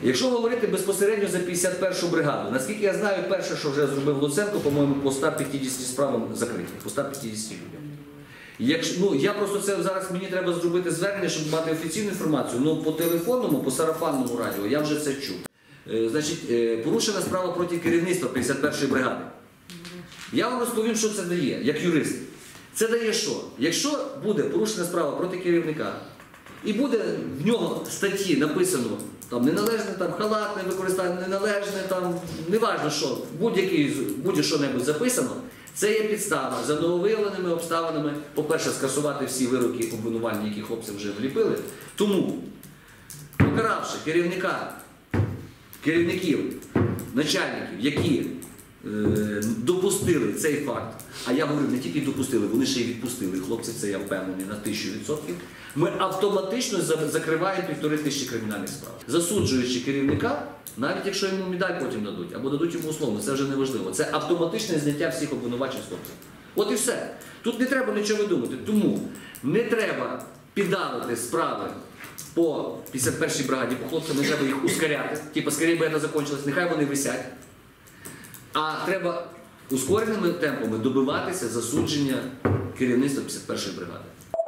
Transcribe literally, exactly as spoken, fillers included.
Якщо говорити безпосередньо за п'ятдесят першу бригаду, наскільки я знаю, перше, що вже зробив Луценко, по-моєму, по ста п'ятдесяти справам закриті, по ста п'ятдесяти людям. Якщо, ну, я просто це зараз, мені треба зробити звернення, щоб мати офіційну інформацію, ну по телефонному, по сарафанному радіо, я вже це чув. Е, значить, е, порушена справа проти керівництва п'ятдесят першої бригади. Я вам розповім, що це дає, як юрист. Це дає що? Якщо буде порушена справа проти керівника, і буде в нього статті написано там неналежне там, халатне використання, неналежне, там, неважно що, будь-що-небудь записано, це є підстава за нововиявленими обставинами, по-перше, скасувати всі вироки обвинувальні, які хлопці вже вліпили. Тому, покаравши керівника, керівників, начальників, які е, допустили цей факт, а я говорю, не тільки допустили, вони ще й відпустили, хлопці, це я впевнений на тисячу відсотків, ми автоматично закриваємо півтори тисячі кримінальних справ. Засуджуючи керівника, навіть якщо йому медаль потім дадуть, або дадуть йому условно, це вже не важливо. Це автоматичне зняття всіх обвинувачень з хлопців. От і все. Тут не треба нічого видумати. Тому не треба піддавати справи по п'ятдесят першій бригаді, по хлопцям, не треба їх ускоряти. Типа, скоріше би це закінчилось, нехай вони висять. А треба ускореними темпами добиватися засудження керівництва п'ятдесят першої бригади.